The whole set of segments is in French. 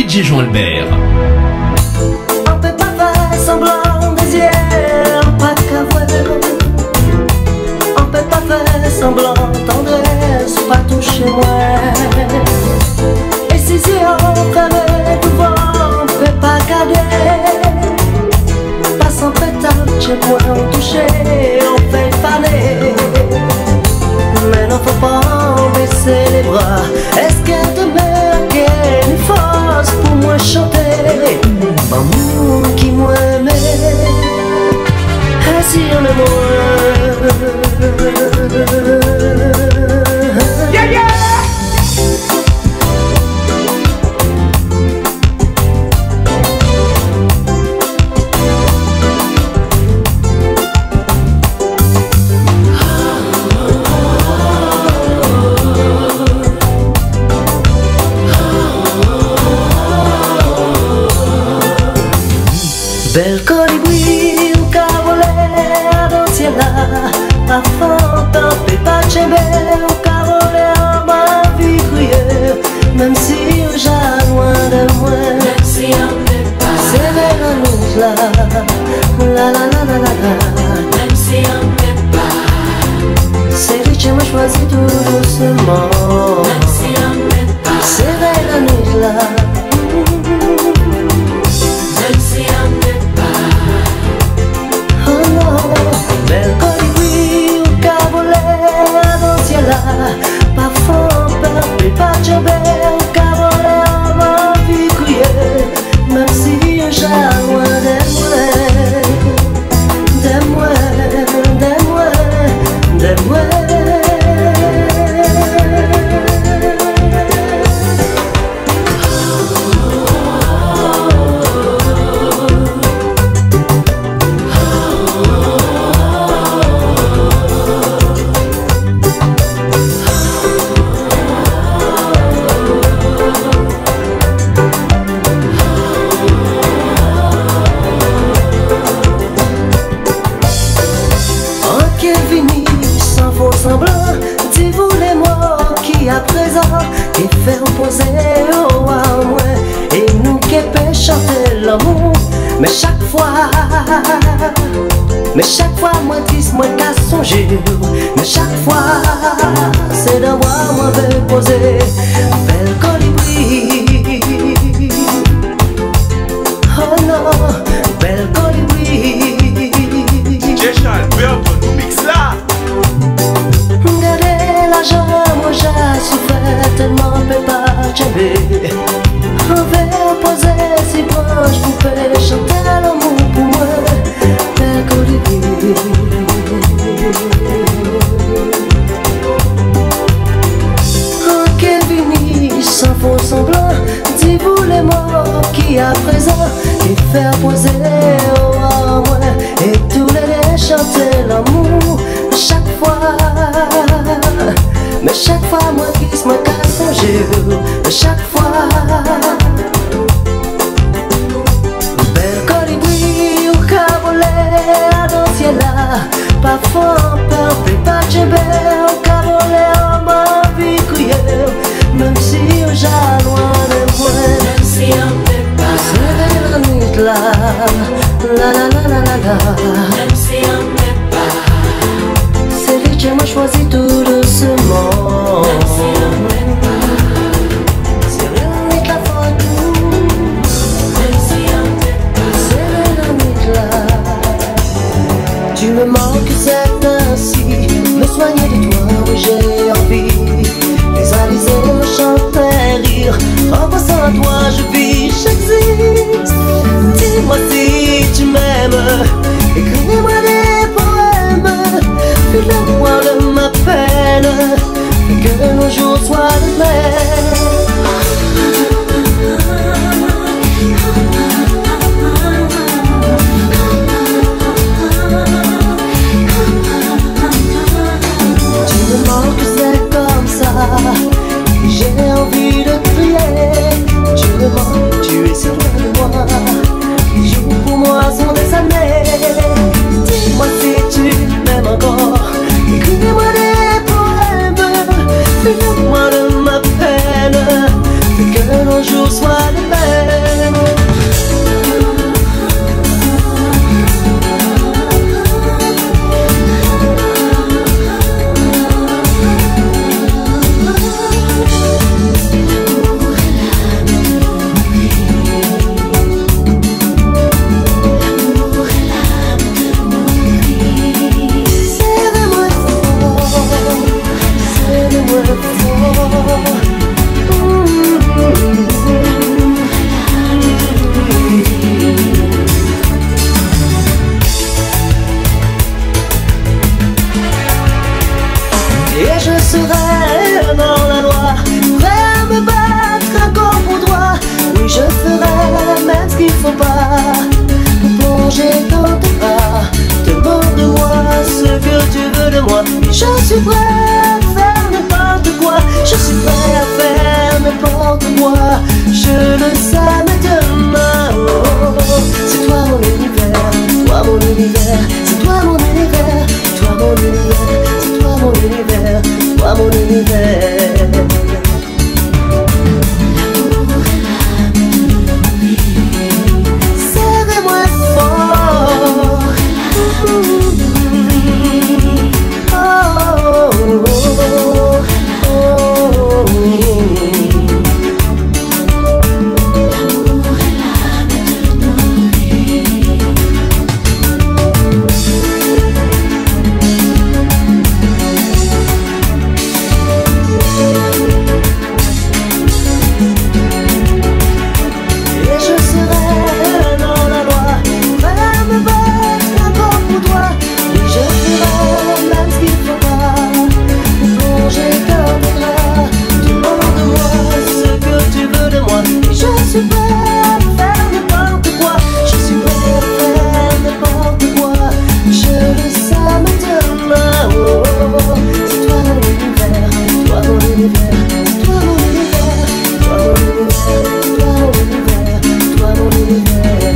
DJ Jean-Albert. On peut pas faire semblant des yeux, pas qu'à voir. On peut pas faire semblant tendresse, pas toucher moi. Et si on ferait tout voir, on peut pas garder. Pas sans pétale, chez moi on toucher, on fait faner. Mais non faut pas baisser les bras. Est-ce que demain quelle force pour moi chanter? Maman qui m'aimait, ainsi on est moi. Yeah, yeah! Bel colibri ou cavolè dans ciel là, pas fantôme et pas chébé ou cavolè en ma vie criée. Même si j'ai loin de moi, même si on n'est pas, c'est vers la nuit là, la la la la la la. Même si on n'est pas, c'est lui qui m'a choisi tout doucement. Même si on n'est pas, c'est vers la nuit là. Bel colibri ou cavolè dans ciel là, pas fantôme et pas chébé ou cavolè en ma vie criée. Même si j'ai loin de moi, de moi, de moi. Dis-vous les mots qui à présent qui fait opposer au à moi et nous qui peut chanter l'amour. Mais chaque fois moi triste, moi qu'à songer. Mais chaque fois c'est de moi veut poser. Bel colibri, oh non, bel colibri. DJ Jean-Albert, nous mix là. Moi j'ai souffert tellement je peux pas tomber. On veut poser si proche, vous pouvez chanter l'amour pour moi. Bel colibri. Ok vini sans faux semblant, dis-vous les mots qui à présent qui fait poser au à moi. Et tous les chanter l'amour chaque fois. Mais chaque fois moi qui me casse son jeu. Mais chaque fois bel colibri ou cavolè dans ciel là, pas fantôme et pas chébé ou cavolè en ma vie criée. Même si j'ai loin de moi, même si on n'est pas, c'est la nuit là, la la la la la la. Même si on n'est pas, c'est lui qui m'a choisi tout doucement. Même si on n'est pas, c'est la nuit la faute. Même si on n'est pas, c'est la nuit là. Tu me manques, c'est ainsi. Me soigner de toi, oui j'ai envie. Visualiser, me chanter, rire. En pensant à toi, je vis, j'existe. Dis-moi si tu m'aimes. Écris-moi des poèmes. Fais-le-moi de ma peine. Que nos jours soient de mer. Tu me manques, c'est comme ça. J'ai envie de crier. Tu me manques, tu es sur moi. Joue pour moi sans des années. Dis-moi si tu m'aimes encore. Écris-moi des poèmes. Fais-le-moi de ma peine. Que nos jours soient les mêmes. Et je serai dans la loi, prêt à me battre encore pour droit. Oui, je ferai même ce qu'il faut pas pour plonger dans tes bras. Demande-moi ce que tu veux de moi, et je suis prêt à faire n'importe quoi. Je suis prêt à faire n'importe quoi. Je le sais maintenant. Oh, oh, oh. C'est toi mon univers, toi mon univers. C'est toi mon univers, toi mon univers. C'est toi mon univers, toi mon univers. Serrez-moi fort. Oh, oh, oh, oh. Je suis prêt à faire n'importe quoi. Je suis prêt à faire n'importe quoi. Je le sais maintenant. Oh, oh, oh. C'est toi mon univers, toi mon univers. C'est toi mon univers, toi mon univers. Toi mon univers, toi mon univers.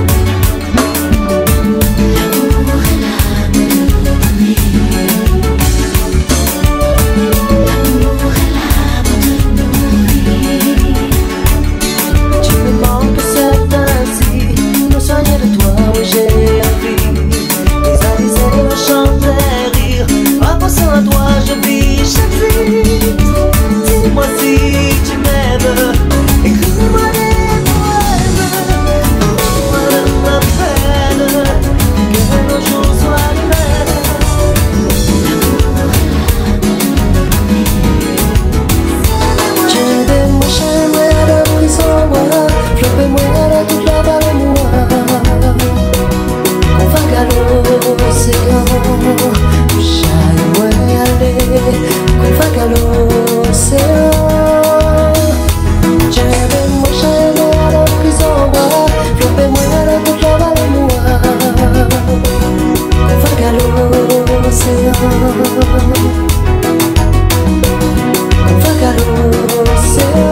Dis-moi si tu m'aimes, écris-moi des poèmes, fais-moi ma peine, que nos jours soient les mêmes. J'aime-moi, j'aimerais la prison, flopez-moi la toute la balle moi. On va galoper l'océan, j'aime aller. On va l'océan. J'aime-moi, j'aime à la prison, flopez-moi la toute la balle moi. On va l'océan. On va l'océan.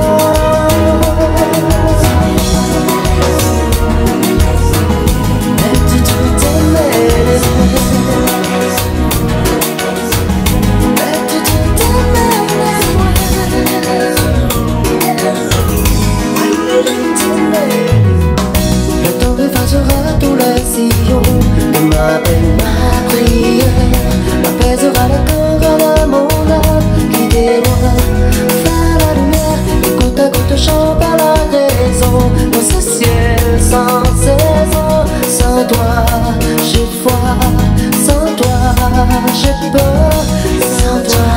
Tous les sillons de ma peine, ma prière apaisera le cœur à la mon âme qui déloie vers la lumière. Et goutte à goutte chante à la raison dans ce ciel sans saison. Sans toi j'ai foi, sans toi j'ai peur, sans toi.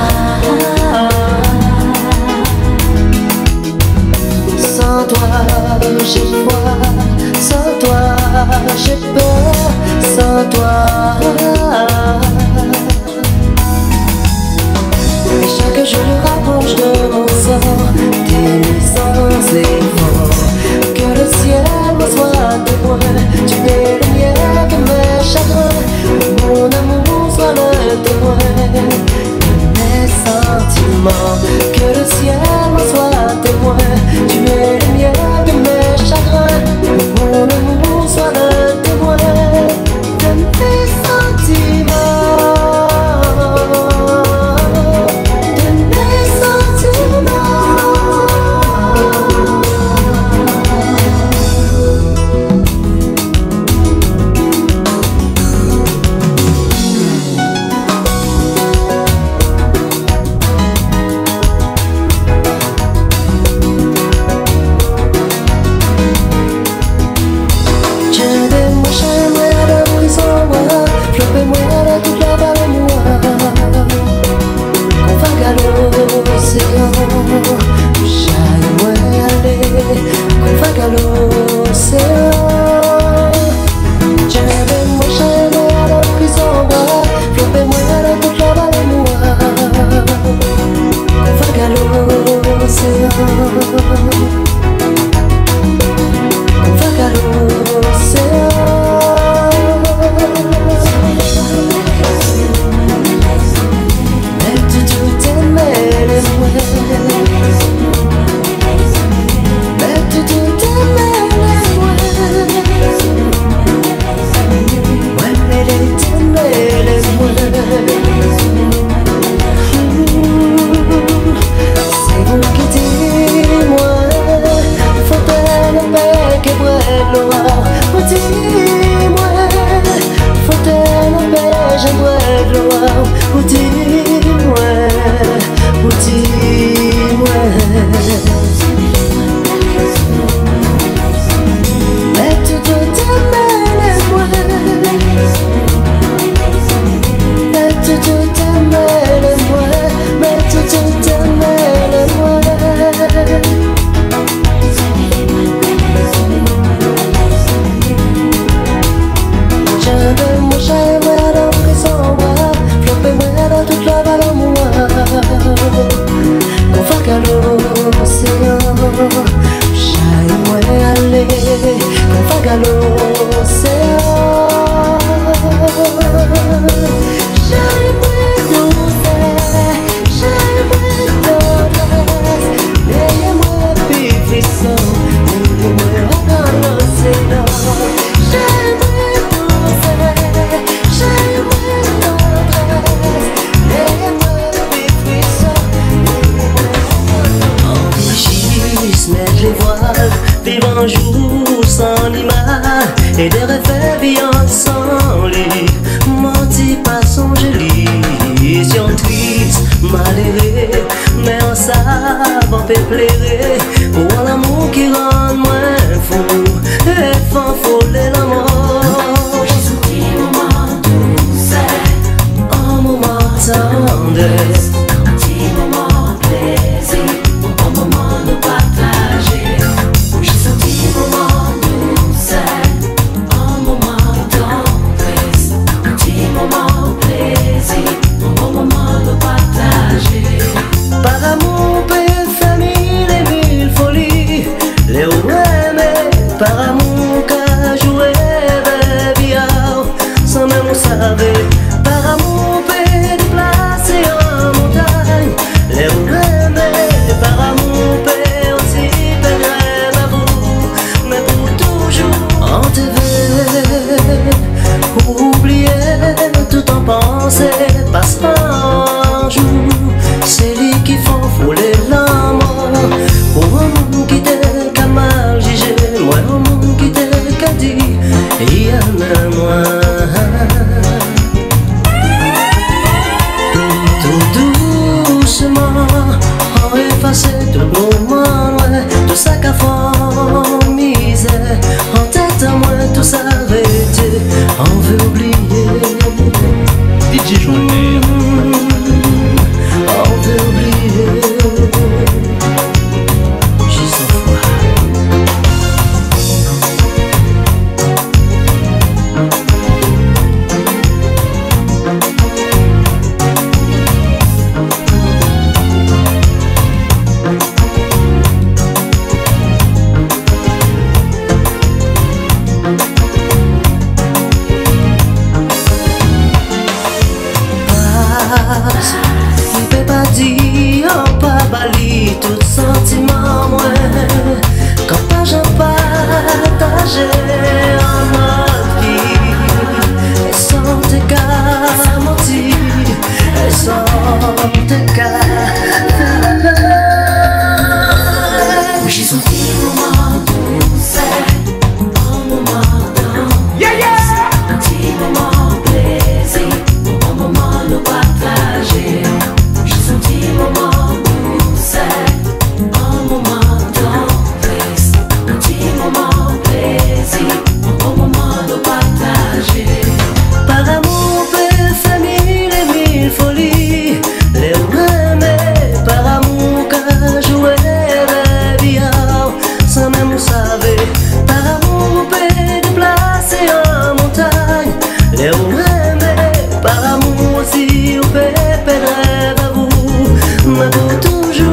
Sans toi j'ai foi, sans toi j'ai peur, sans toi. Et chaque jour je rapproche de mon sort, des nuisances et forts. Que le ciel me soit témoin, tu n'es le mien que mes chagrins. Mon amour soit le témoin de mes sentiments. Que le ciel me soit témoin, tu es le mien que mes chagrins. Mon amour soit le témoin de mes sentiments. De mes sentiments. vivre un jour sans image et des rêves vivants sans lit. Menti pas son joli, si on triste, malheureux, mais on savant peut plaire. Pour l'amour qui rend moins fou, et fan folle l'amour. J'ai senti un moment douce, un moment tendresse, un petit moment plaisir, un bon moment de partager. J'ai senti un moment douce, un moment tendresse, un petit moment plaisir, un bon moment de partager. par amour, paix, famille, les mille folies, les aimés, par amour, qu'à jouer, baby, sans même on savait, par amour, paix, déplacer en montagne, les aimés, par amour, paix, aussi, paix, rêve à vous, mais pour toujours, en TV, pour oublier, tout en penser, passe un jour, c'est lui qui font fouler l'amour, pour un monde qui t'est qu'à mal jugé, moi un monde qui t'est qu'à dit, il y en a moins. Tout doucement, on efface tout le moment, ouais, tout ça qu'a fait misère, en tête à moi tout s'arrêter, on veut oublier. DJ Journée. On veut oublier. J'y sens froid. Il peut pas dire, pas bali, tout sentiment, moi. Quand pas j'en partager en notre vie, et sans tes cas mentir, et sans tes cas. J'ai senti un moment douce, un moment tendresse, un petit moment plaisir, un moment de partager. J'ai senti un moment douce, un moment tendresse, un petit moment plaisir, un bon moment de partager. Par amour, paix, famille, les mille folies, les aimés, par amour, qu'à jouer, baby, sans même vous savez, par amour, paix, déplacer en montagne, les aimés, par amour aussi, au paix, paix, rêve à vous, mais pour toujours.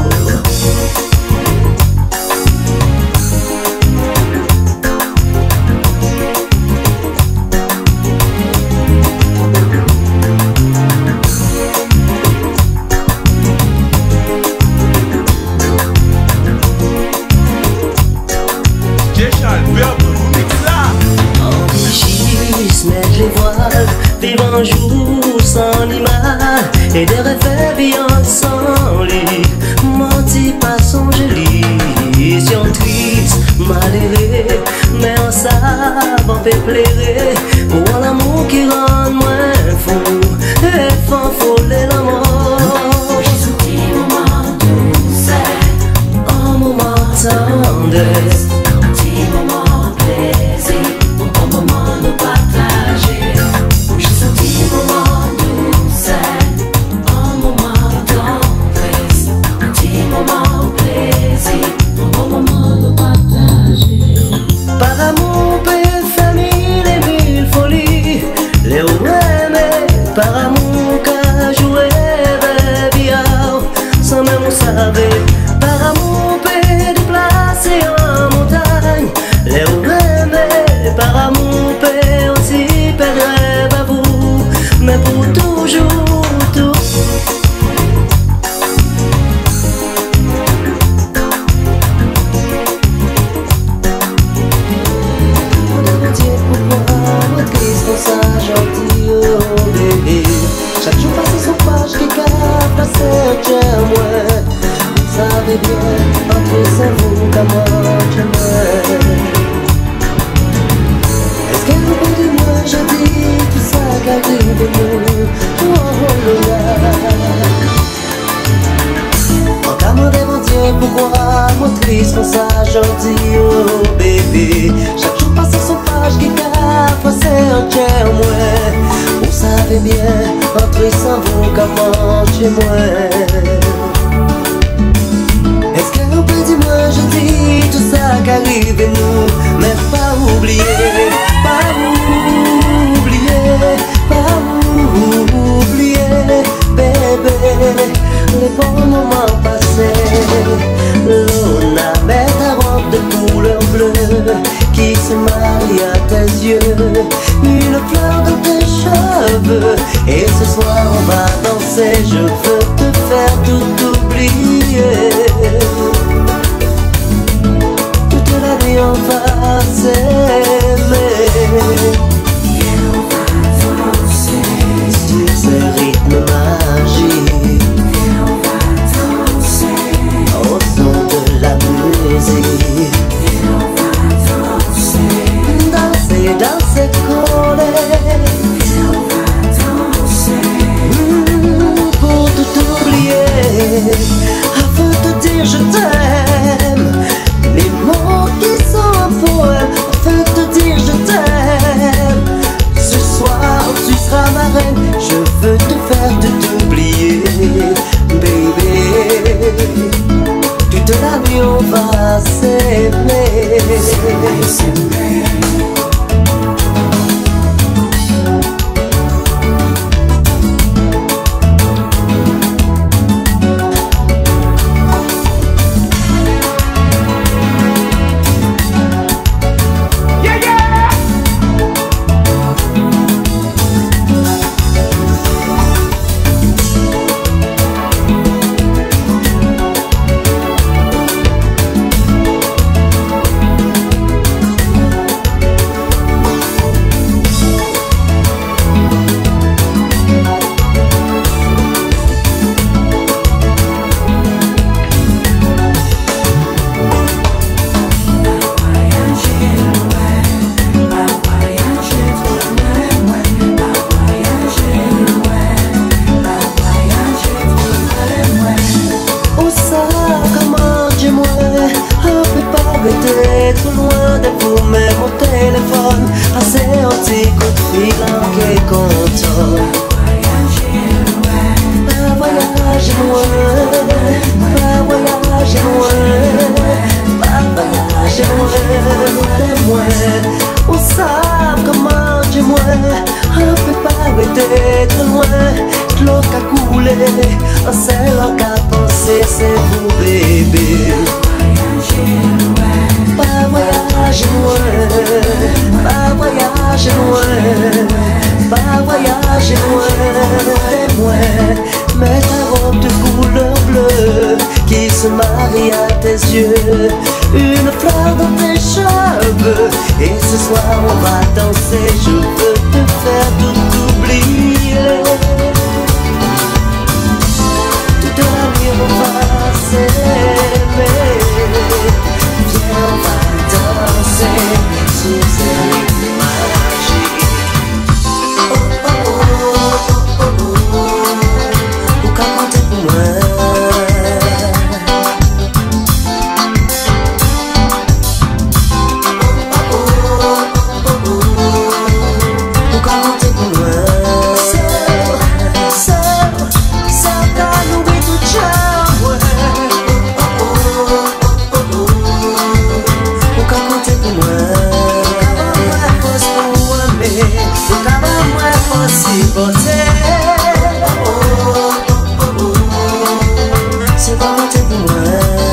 J-Charles Purple Remix là. Enrichissent, mettre les voiles, vivre un jour sans image et des rêves vivants sans lit. Menti pas son joli, si on triste, malheureux, mais on savant peut plaire. Pour l'amour qui rend moins fou, et fan folle l'amour. J'ai senti un moment douce, Un moment tendresse, un petit moment plaisir, un bon moment de partager. J'ai senti un moment douce, un moment tendresse, un petit moment plaisir, un bon moment de partager. par amour, paix, famille, les mille folies, les aimés, par amour, qu'à jouer, baby, sans même vous savez, par amour, paix, déplacer en montagne. oh bébé. Chaque jour passe son page qui cafre c'est un cœur moi. On savait bien entrer sans vous comment chez moi. Est-ce qu'un peu dis-moi je dis tout ça qu'arrive et nous, mais pas oublier, pas oublier, pas oublier, bébé, les bons moments passés. L'on avait ta robe de couleur bleue qui se marie à tes yeux, une fleur dans tes cheveux. Et ce soir on va danser, je veux te faire tout oublier. Toute la nuit on va s'aimer. Viens, on va danser sur ce rythme magique. Viens, on va danser Au son de la musique. Viens, on va danser Danser, danser collé. Viens, on va danser Pour tout oublier, afin de te dire je t'aime. Les mots qui sont un poème, afin de te dire je t'aime. Ce soir tu seras ma reine, je veux te faire tout oublier, baby. Toute la nuit on va s'aimer. Trop loin de vous, mais mon téléphone passé un petit coup de fil en qui est content. Pas voyager loin, pas voyager loin, pas voyager loin de moi. On sait comment j'ai moi, on peut pas arrêter trop loin. L'eau qu'a coulé, un seul qu'a pensé, c'est vous bébé. Pas voyager loin, pas voyager loin, pas voyager loin de moi. Mets ta robe de couleur bleue qui se marie à tes yeux, une fleur dans tes cheveux. Et ce soir on va danser, je veux te faire tout oublier. Toute la nuit on va s'aimer. Viens, on va danser sur ce rythme magique. Oh oh oh oh oh oh. Ou qu'à compter pour moi. Oh oh oh oh oh. Ou qu'à compter pour moi. Seul, t'as noué tout charme. C'est pas monter pour moi.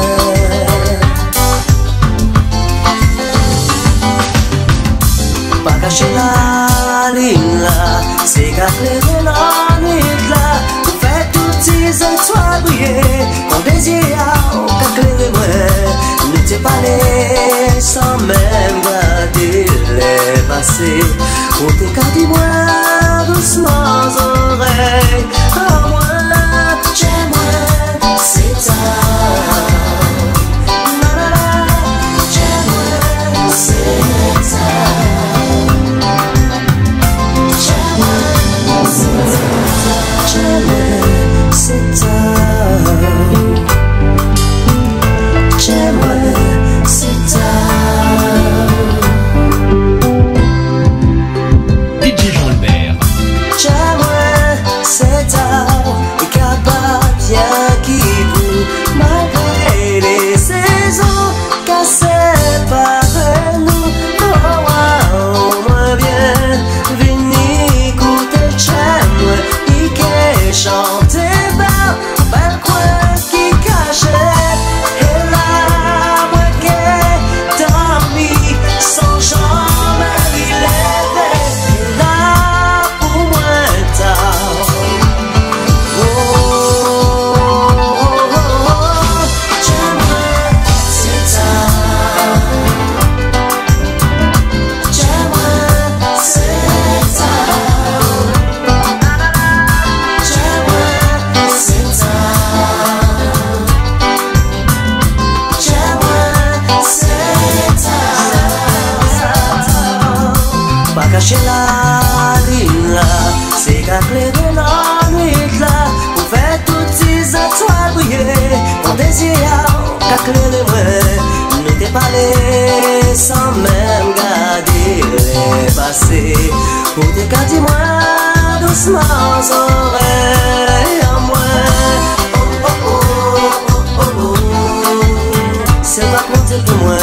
Pas cacher la ligne là, c'est qu'à clairer la nuit là. Pour faire toutes ces étoiles briller, mon désir qu'à clairer moi. Ne t'es pas laissé sans même garder les passés. Pour t'écarter moi doucement aux oreilles. Oh moi, j'aimerais, c'est ça. La la la, j'aimerais, c'est ça. J'aimerais, c'est ça. J'aimerais, c'est ça. J'aimerais, c'est ça. cacher la lune là, c'est qu'à clairer la nuit là, pour faire toutes ces étoiles briller, mon désir qu'à clairer moi, nous t'es parlé sans même garder les passés, pour te garder moi doucement aux oreilles à moi. Oh oh oh oh oh oh, c'est pas compter pour moi.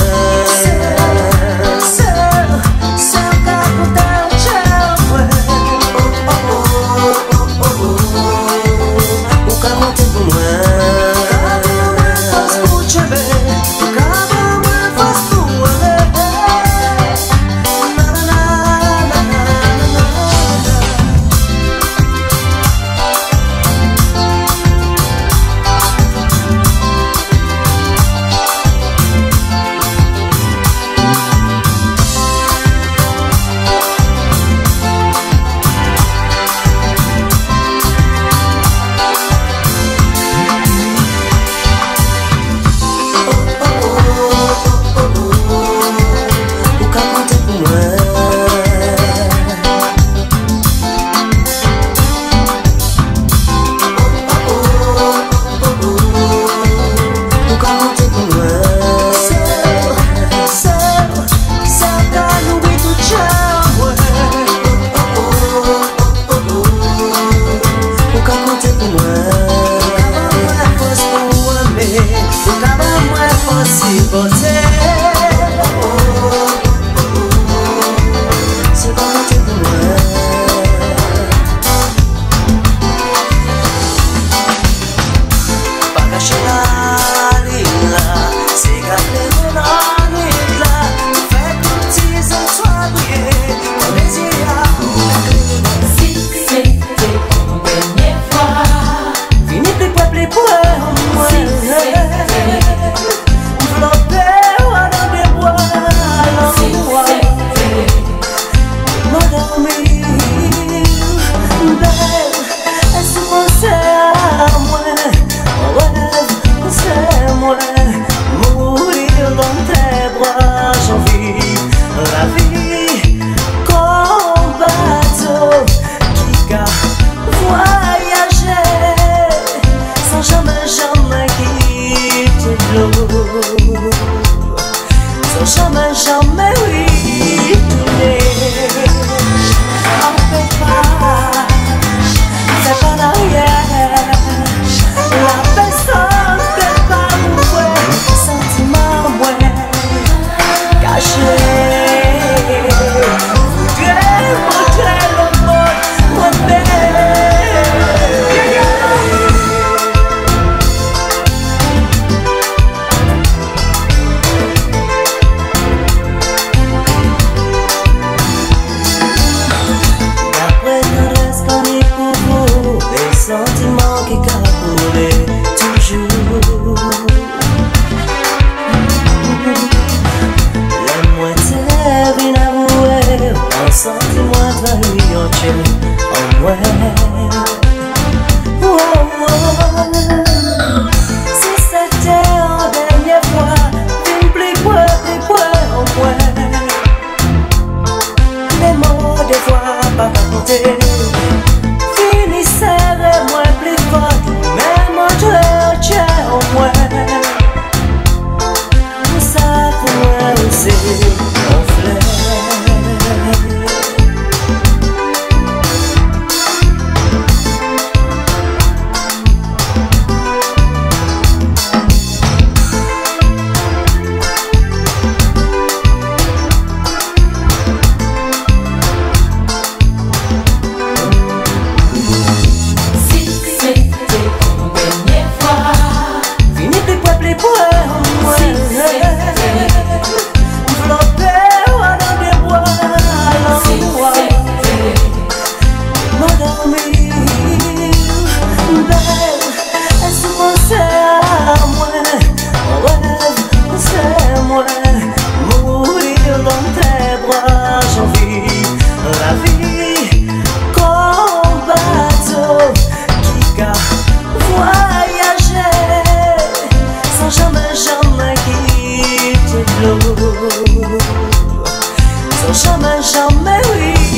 Jamais, jamais, oui.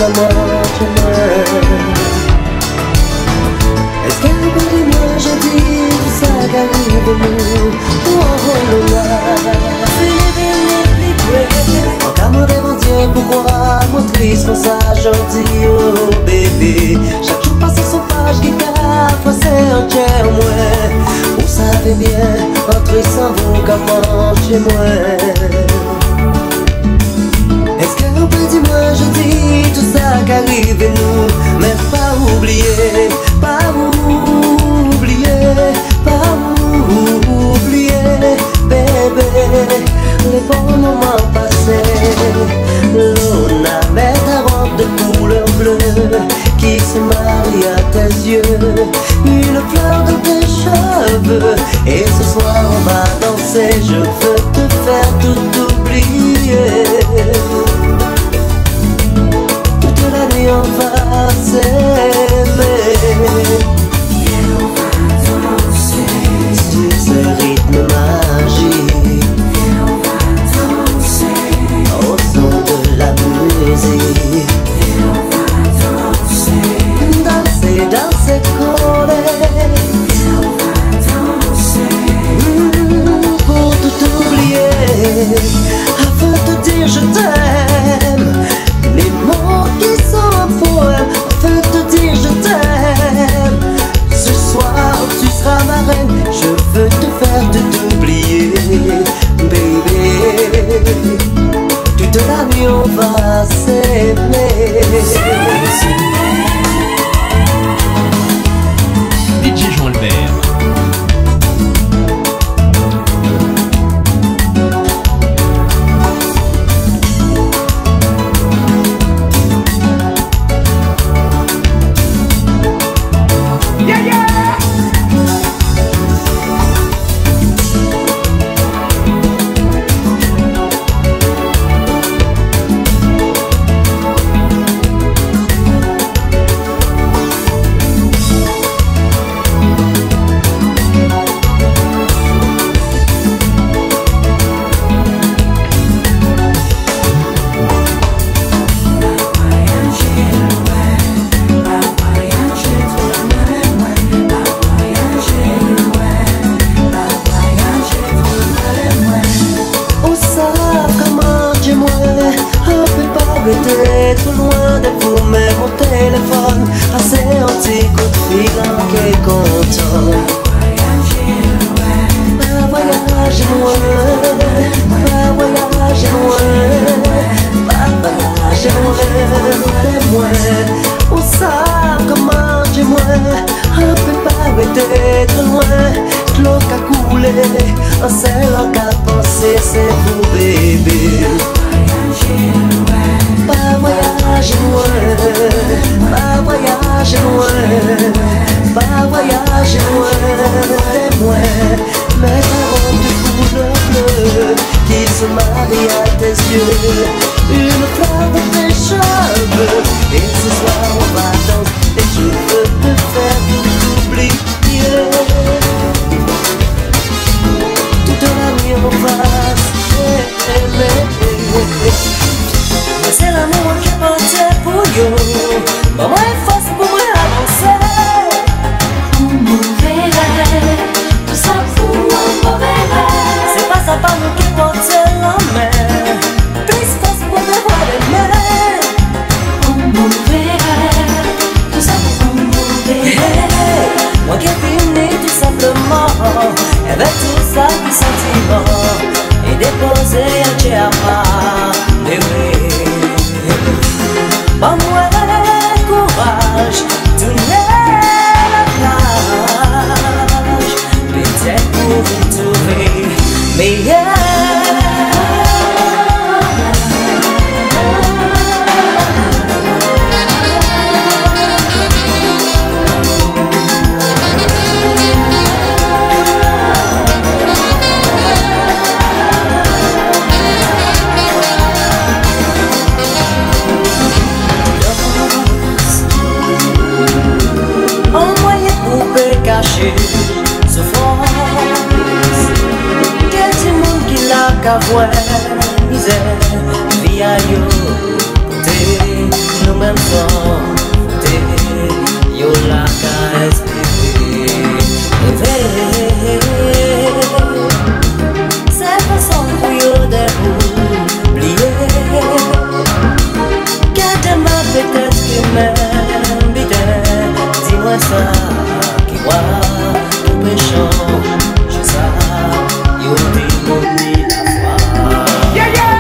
comment tu m'aimes. Est-ce qu'elle peut dire moi je dis tout ça qu'arrive de nous? Oh oh là là, encore mon mon Dieu, pourquoi mon triste mon ça gentil oh bébé. Chaque jour passe son page qui café c'est un tiers moins. Vous savez bien entre sans vous comment chez moi. Est-ce qu'on peut dire moi je dis tout ça qu'arrive à nous? Mais pas oublier, pas oublier, pas oublier, bébé, les bons moments passés. L'on a met ta robe de couleur bleue qui se marie à tes yeux, une fleur dans tes cheveux. Et ce soir on va danser, je veux te faire tout oublier. Toute la nuit on va s'aimer. Viens, on va danser Sur ce rythme magique. Viens, on va danser Au son de la musique. Viens, on va danser Danser, danser, coller. Viens, on va danser Pour tout oublier, afin de te dire je t'aime. Les mots qui sont un poème, afin de te dire je t'aime. Ce soir tu seras ma reine, je veux te faire tout oublier, baby. Toute la nuit on va s'aimer. DJ Jean-Albert. Trop loin de vous, mais mon téléphone assez anti coup de fil en quel content. Pas voyage loin, pas voyage loin, pas voyage loin, on sait comment j'ai moins, on peut pas arrêter trop loin, l'eau qu'a coulé, un seul qu'à penser c'est vous bébé. Pas voyage loin, pas voyage loin, pas voyage loin, mais ta robe de couleur bleue qui se marie à tes yeux, une fleur dans tes cheveux. Et ce soir on va danser et je veux te faire tout oublier. Toute la nuit on va s'aimer. C'est l'amour qui pensait pour yo. Maman est force pour moi avancer. Un mauvais rêve, tout ça pour un mauvais rêve. C'est pas ça par nous qui portait la main. Tristesse pour me voir aimer. Un mauvais rêve, tout ça pour un mauvais rêve. Moi qui ai fini tout simplement avec tout ça qui sentiment et déposer un diamant. Pas moi courage, tourner la plage, peut-être pour vous trouver meilleur. Souffrance, quel du monde qui l'a qu'à voir misère, vie à yo, côté, nous même santé, yo la ka espérer. C'est façon pour yo de oublier. Qu'est-ce que m'a peut-être que m'aime bien. Dis-moi ça, qui voit tout péchant. Je sais, yo démonie la foi. Yeah, yeah.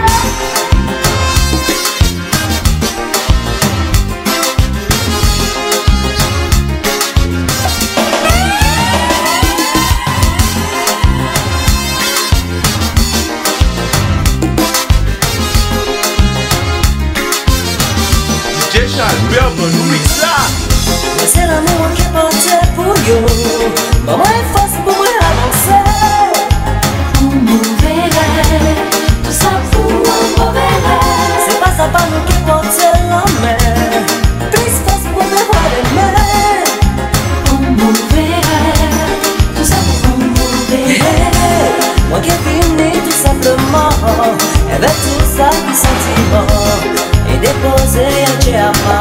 Belle, nous mix là. Mais c'est l'amour qui portait pour yo. Maman est force pour moi avancer. On m'ouvrait, tout ça pour un mauvais rêve. C'est pas ça pas nous qui portait la main. Plus force pour me voir les mains. On m'ouvrait, tout ça pour un mauvais rêve. Moi qui fini tout simplement avec tout ça qui sentiment et déposer un diamant.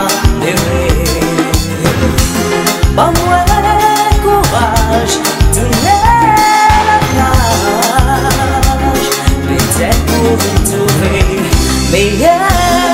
Bon moi courage, tourner la plage, peut-être pour vous trouver meilleur.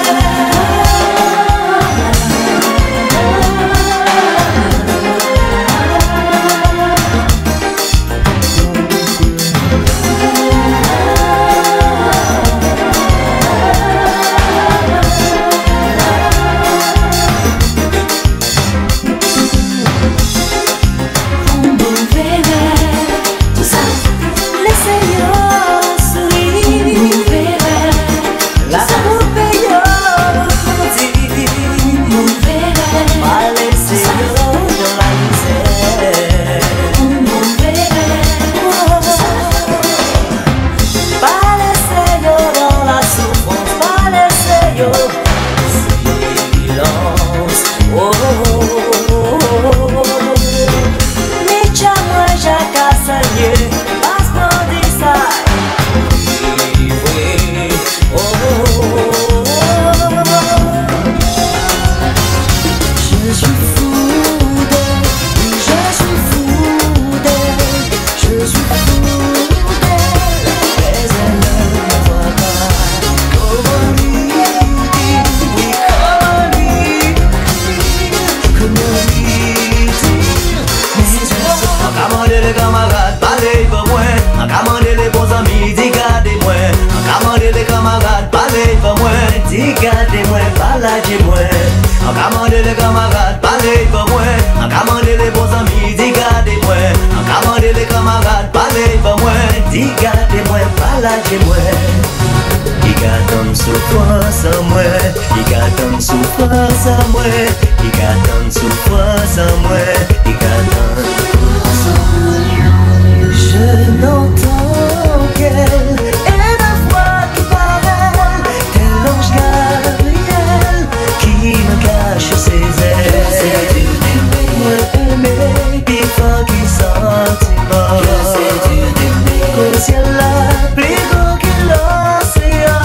Gardez-moi, baladez-moi. En commandez les camarades, parlez pas moi. En commandez les bons amis, gardez-moi. En commandez les camarades, parlez pas moi. Gardez-moi, baladez-moi. Il garde une souffrance à moi. Il garde une souffrance à moi. Il garde une souffrance à moi. Il garde une souffrance à moi. Je n'entends qu'elle et la voix qui parle, tel l'ange Gabriel qui me cache ses ailes. Moi aimer, puis faut qu'il sentiment. Que le ciel là, plus grand que l'océan.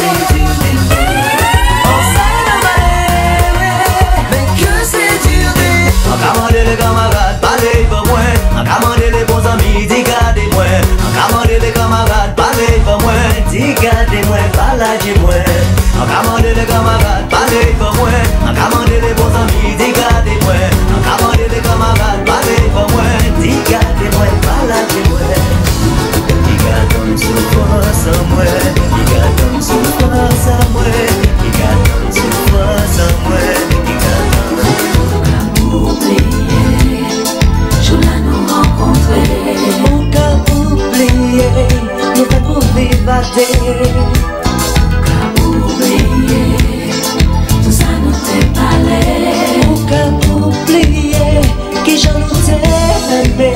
On sait le mal, mais que c'est dur d'aimer. En commandez les camarades, parlez pas moi. En commandez les bons amis, gardez-moi. En commandez les camarades, parlez pas moi. Gardez-moi, baladez-moi. En commandez les camarades, parlez pas moi. En commandez les bons amis, gardez-moi. En commandez les camarades, parlez pas moi. Gardez-moi, baladez-moi. Il garde une souffrance à moi. Il garde une souffrance à moi. Il garde une souffrance à moi. Il garde une oublier, je l'ai nous rencontrer. Mon cœur oublié, nous fait pour m'évader. Oublier, tout ça nous t'est parlé. Mon cœur oublié, que je nous t'ai aimé.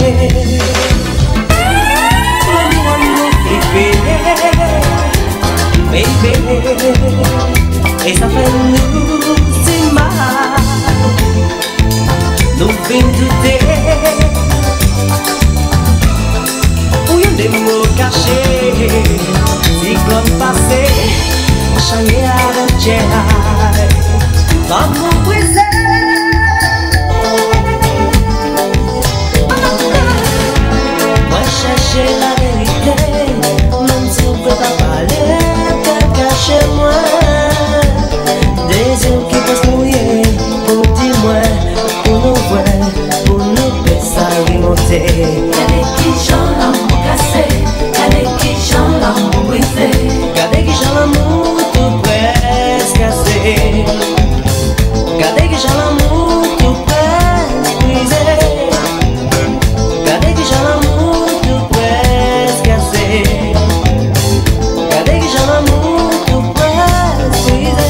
Baby, et ça fait nous si mal. Nous vîmes douter. Où y a des mots cachés, cyclone passé, changer à la l'amour brisé. Moi chercher la vérité, même si on peut pas parler, peut-être cacher moi. Des yeux qui passent mouiller, pour dire moi, pour nous voir, pour nous baisser, remonter. Gade qui j'en l'amour cassé, gade qui j'en l'amour brisé. Gade qui j'en l'amour tout presque cassé. Gade qui j'en l'amour tout presque brisé. Gade qui j'en l'amour tout presque cassé. Gade qui j'en l'amour tout presque brisé.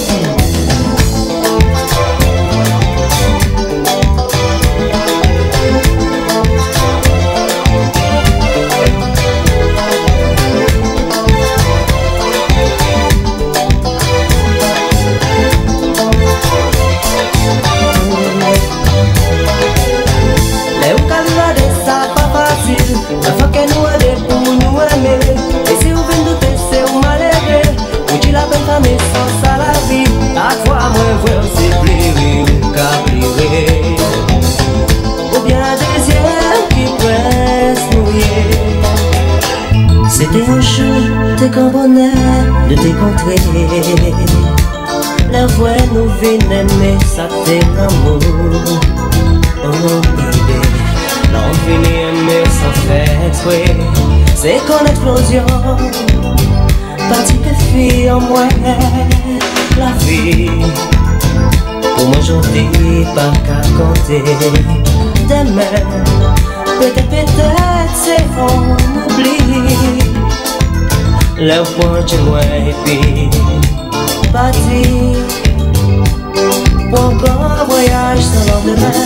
Les ou calvades, ça pas facile. La fois que nous aide pour nous aimer. Et si vous venez douter, c'est ou malheureux. Ou tu la peine ta naissance à la vie. À toi, moi, voir c'est pleurer ou qu'à pleurer. Ou bien la deuxième qui presse mouiller. C'était un jour, t'es qu'un bonheur de t'écontrer. La voix nous vient aimer, ça t'est l'amour. Oh baby, l'envie d'aimer sans faire exprès. C'est qu'en explosion, partie de fille en moi, la vie. Pour moi j'en dis pas qu'à compter. Demain, peut-être c'est on oublie. Le point de moi et puis parti. Pour encore voyage sans lendemain.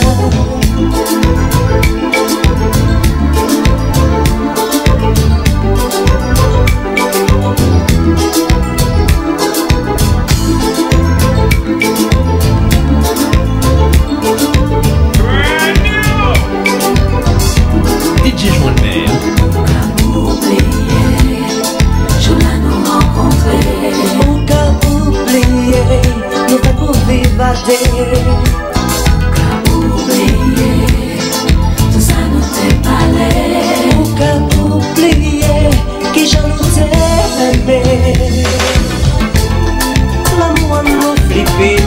DJ Joannel. Oublier, je l'ai nous rencontré. Pour qu'à oublier, nous fait pour vivre à Oublier, tout ça nous t'est parlé. Pour qu'à oublier, qui j'en t'ai aimé. L'amour nous flipper,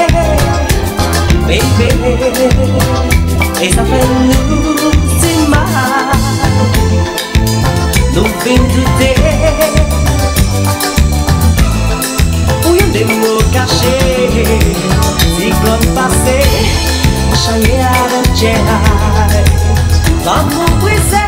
baby. Et ça fait nous si mal. Nous vîmes douter. Où y a des mots cachés. Cyclone passé, chalet à la tienne. L'amour brisé.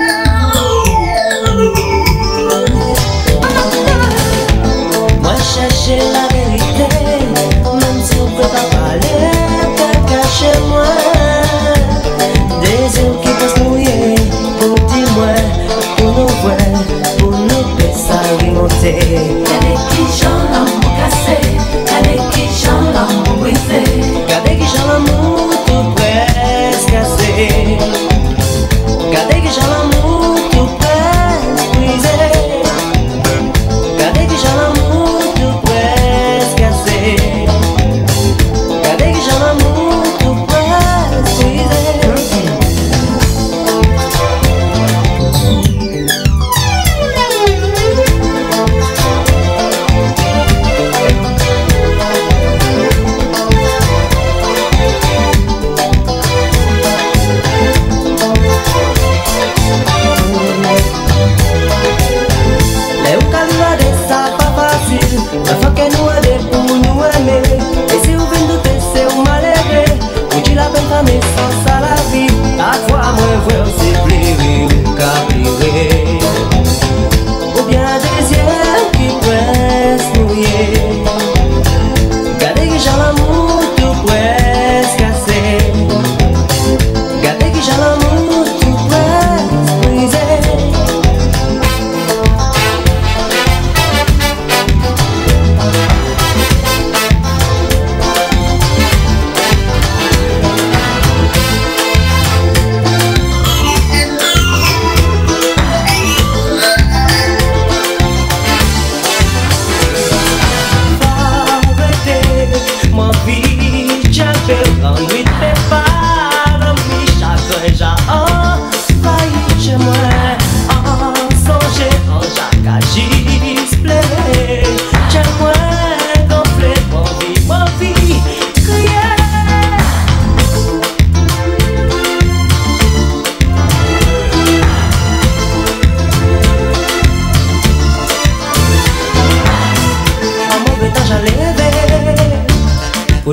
Moi chercher la vérité, même si on peut pas parler, peut-être cacher moi. Des yeux qui passent mouiller, pour dire moi, pour nous voir, pour nous baisser, remonter. Gade qui j'en l'amour cassé, gade qui j'en l'amour brisé. Gade qui j'en l'amour tout presque cassé. Gade qui j'en l'amour tout presque brisé. Gade qui j'en l'amour tout presque cassé. Gade qui j'en l'amour tout presque brisé.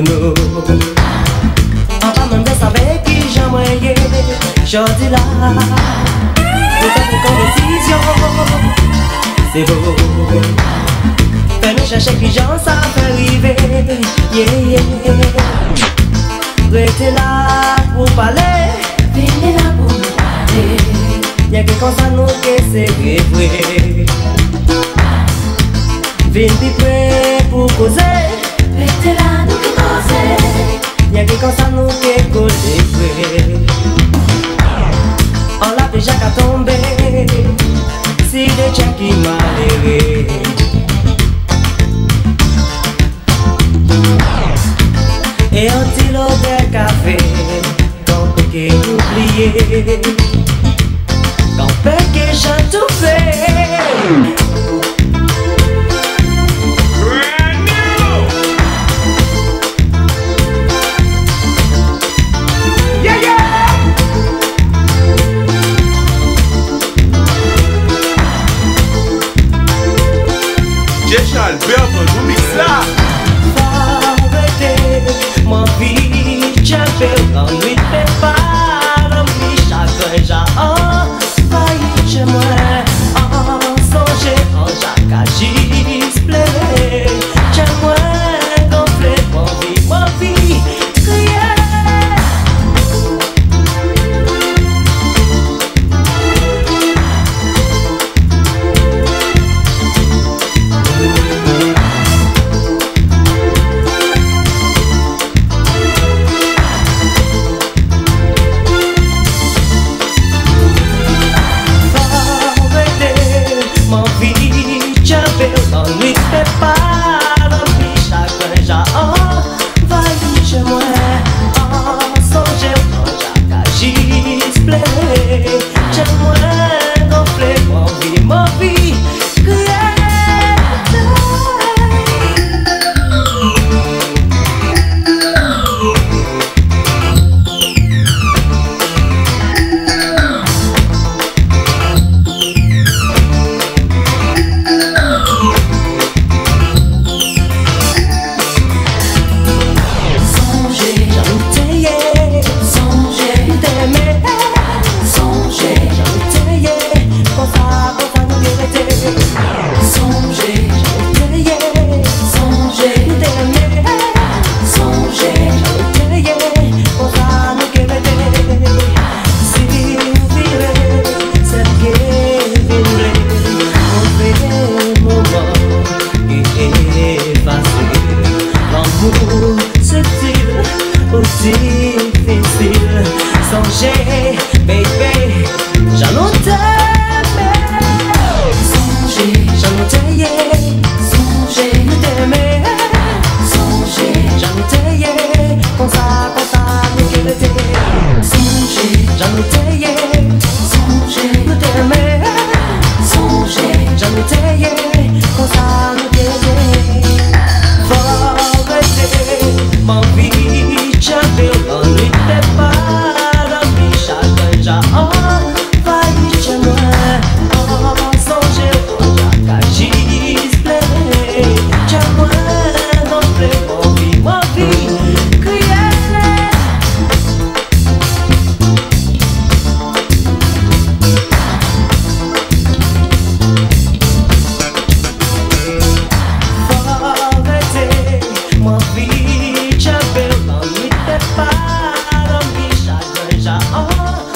pour nous. En pas même de savoir qui j'aimerais, je dis là. Nous avons qu'une décision, c'est beau. Fais-nous chercher qui j'en ça fait arriver, yeah, yeah. Restez là pour parler, venez là pour nous parler. y'a que comme ça nous que c'est vrai. Venez plus près pour causer, Restez là nous qui causer. y'a que comme ça nous que causer vrai. On l'a déjà qu'à tomber, si des gens qui malheureux. Et un petit lot de café, qu'on peut oublier, qu'on peut que j'ai tout fait. Brand new. Yeah, yeah. J-Charles Belton, nous mix là. Ma vie, j'ai fait l'ennui de pas l'ennui chacun j'ai envahi chez moi. En songer, en jacques agis, plaît. J'ai moi gonflé, ma vie, crier. L'ennui fait pas l'ennui chacun j'ai envahi chez moi. En songer, en jacques agis, plaît. J'ai moi gonflé, ma vie, crier. Difficile, songer, baby, j'en t'aimais. Songer, J'en t'aimais, songer, t'aimais. songer, J'en t'aimais, comme ça, nous qu'elle était. songer, J'en t'aimais, songer, t'aimais. songer. J'en t'aimais, comme ça, nous qu'elle était. Faut rester, ma vie, j'avais l'ennui de pas. Oh